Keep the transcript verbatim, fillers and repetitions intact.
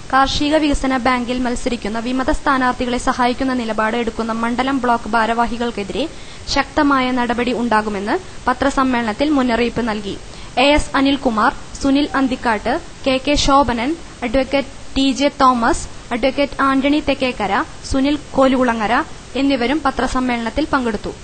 കാർഷിക വികസന ബാങ്കിൽ മത്സരിക്കുന്ന വിമത സ്ഥാനാർത്ഥികളെ സഹായിക്കുന്ന നിലപാട് എടുക്കുന്ന മണ്ഡലം ബ്ലോക്ക് ഭാരവാഹികൾക്കെതിരെ ശക്തമായ നടപടി ഉണ്ടാകുമെന്ന് പത്രസമ്മേളനത്തിൽ മുന്നറിയിപ്പ് നൽകി. A S Anilkumar, Sunil Anthikkad, K K Shobhanan, advocate T J Thomas, advocate Antony Thekkekara, Sunil Kolukulangara എന്നിവരും പത്രസമ്മേളനത്തിൽ പങ്കെടുത്തു.